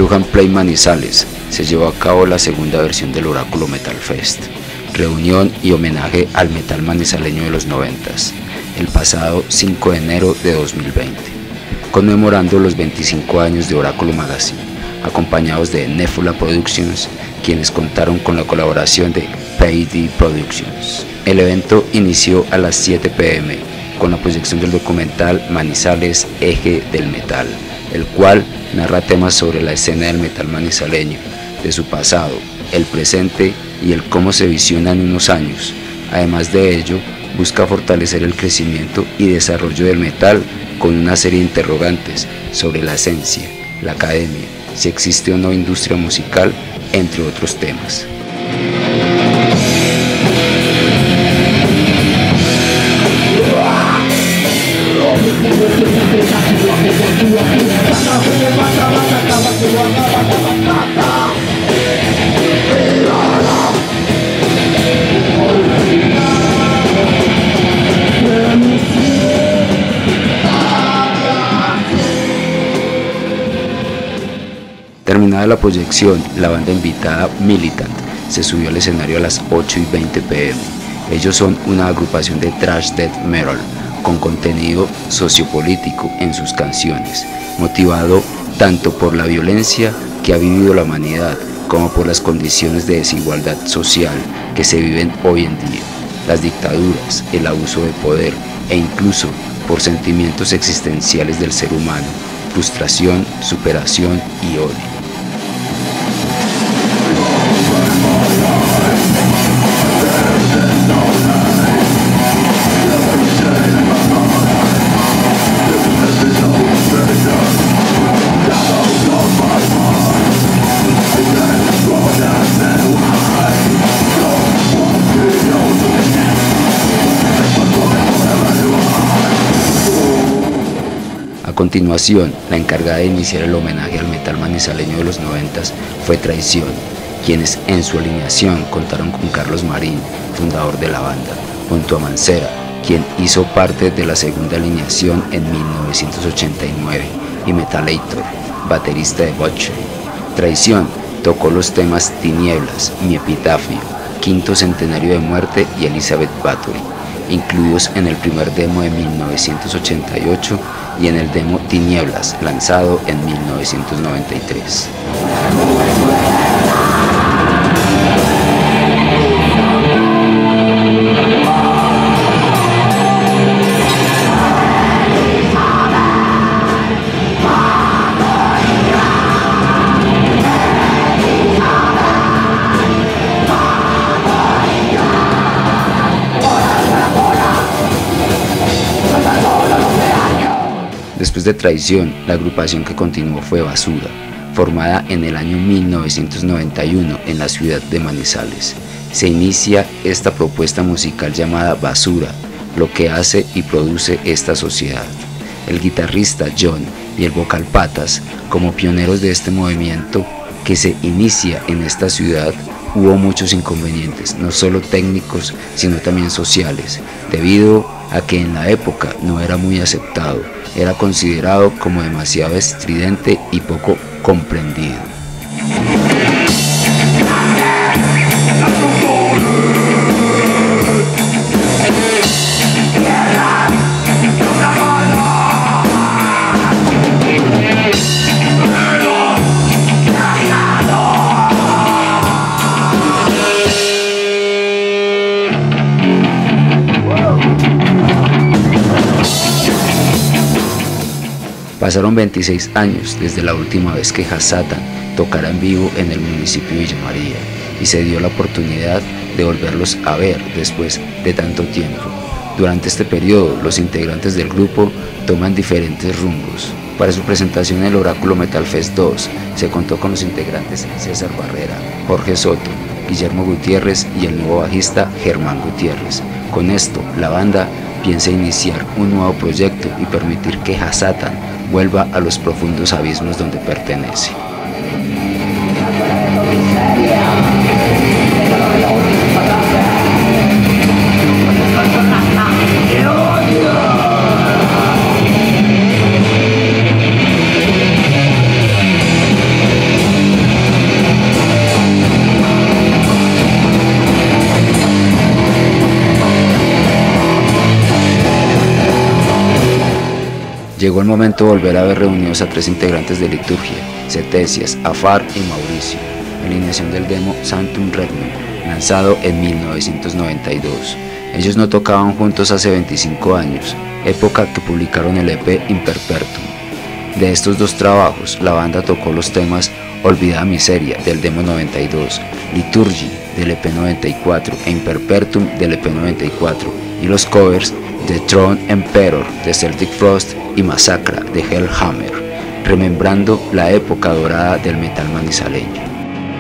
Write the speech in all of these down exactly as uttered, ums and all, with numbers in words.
Plug and Play Manizales se llevó a cabo la segunda versión del Oráculo Metal Fest, reunión y homenaje al metal manizaleño de los noventas, el pasado cinco de enero de dos mil veinte, conmemorando los veinticinco años de Oráculo Magazine, acompañados de Nefula Productions, quienes contaron con la colaboración de P D Productions. El evento inició a las siete pe eme con la proyección del documental Manizales, Eje del Metal, el cual narra temas sobre la escena del metal manizaleño, de su pasado, el presente y el cómo se visiona en unos años. Además de ello, busca fortalecer el crecimiento y desarrollo del metal con una serie de interrogantes sobre la esencia, la academia, si existe o no industria musical, entre otros temas. Terminada la proyección, la banda invitada Militant se subió al escenario a las ocho y veinte pe eme. Ellos son una agrupación de thrash death metal con contenido sociopolítico en sus canciones, motivado tanto por la violencia que ha vivido la humanidad como por las condiciones de desigualdad social que se viven hoy en día, las dictaduras, el abuso de poder e incluso por sentimientos existenciales del ser humano, frustración, superación y odio. A continuación, la encargada de iniciar el homenaje al metal manizaleño de los noventas fue Traición, quienes en su alineación contaron con Carlos Marín, fundador de la banda, junto a Mancera, quien hizo parte de la segunda alineación en mil novecientos ochenta y nueve, y Metalator, baterista de Butcher. Traición tocó los temas Tinieblas, Mi Epitafio, Quinto Centenario de Muerte y Elizabeth Bathory, incluidos en el primer demo de mil novecientos ochenta y ocho y en el demo Tinieblas, lanzado en mil novecientos noventa y tres. Después de Traición, la agrupación que continuó fue Basura, formada en el año mil novecientos noventa y uno en la ciudad de Manizales. Se inicia esta propuesta musical llamada Basura, lo que hace y produce esta sociedad. El guitarrista John y el vocal Patas, como pioneros de este movimiento que se inicia en esta ciudad, hubo muchos inconvenientes, no solo técnicos, sino también sociales, debido a que en la época no era muy aceptado, era considerado como demasiado estridente y poco comprendido. Pasaron veintiséis años desde la última vez que Hasatan tocara en vivo en el municipio de Villa María y se dio la oportunidad de volverlos a ver después de tanto tiempo. Durante este periodo, los integrantes del grupo toman diferentes rumbos. Para su presentación en el Oráculo Metal Fest dos se contó con los integrantes César Barrera, Jorge Soto, Guillermo Gutiérrez y el nuevo bajista Germán Gutiérrez. Con esto, la banda piensa iniciar un nuevo proyecto y permitir que Hasatan vuelva a los profundos abismos donde pertenece. Llegó el momento de volver a ver reunidos a tres integrantes de Liturgia, Cetesias, Afar y Mauricio, en alineación del demo Sanctum Regnum, lanzado en mil novecientos noventa y dos. Ellos no tocaban juntos hace veinticinco años, época que publicaron el E P Imperpertum. De estos dos trabajos, la banda tocó los temas Olvidada Miseria del demo noventa y dos, Liturgy del E P noventa y cuatro e Imperpertum del E P noventa y cuatro, y los covers de Throne Emperor de Celtic Frost y Massacra de Hellhammer, remembrando la época dorada del metal manizaleño.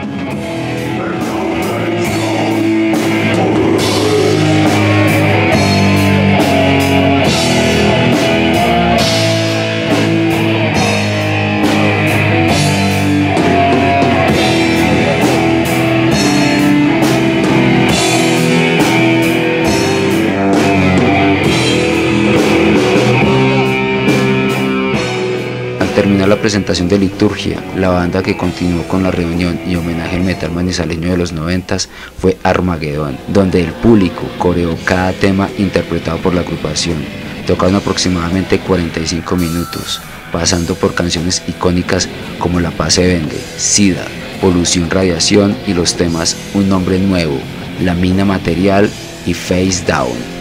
Al terminar la presentación de Liturgia, la banda que continuó con la reunión y homenaje al metal manizaleño de los noventas fue Armageddon, donde el público coreó cada tema interpretado por la agrupación. Tocaron aproximadamente cuarenta y cinco minutos, pasando por canciones icónicas como La Paz se vende, SIDA, Polución Radiación y los temas Un Nombre Nuevo, La Mina Material y Face Down.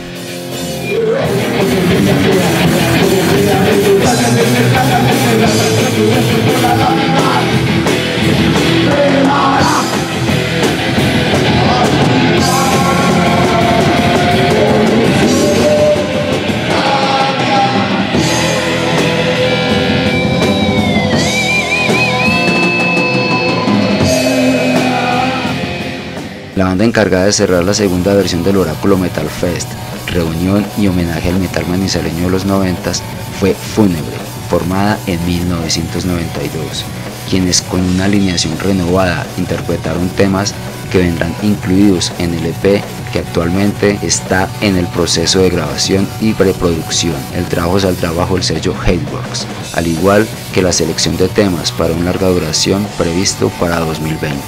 La banda encargada de cerrar la segunda versión del Oráculo Metal Fest, reunión y homenaje al metal manizaleño de los noventas, fue Fúnebre, formada en mil novecientos noventa y dos, quienes con una alineación renovada interpretaron temas que vendrán incluidos en el E P que actualmente está en el proceso de grabación y preproducción. El trabajo saldrá bajo el sello Hateworks, al igual que la selección de temas para una larga duración previsto para dos mil veinte.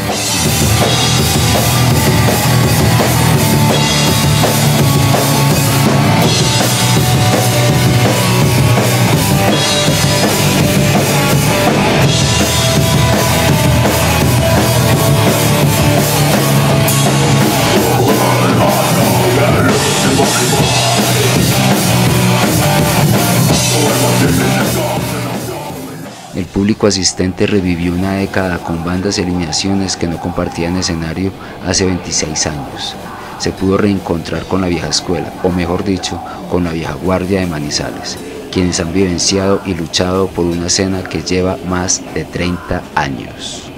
El público asistente revivió una década con bandas y alineaciones que no compartían escenario hace veintiséis años. Se pudo reencontrar con la vieja escuela, o mejor dicho, con la vieja guardia de Manizales, quienes han vivenciado y luchado por una escena que lleva más de treinta años.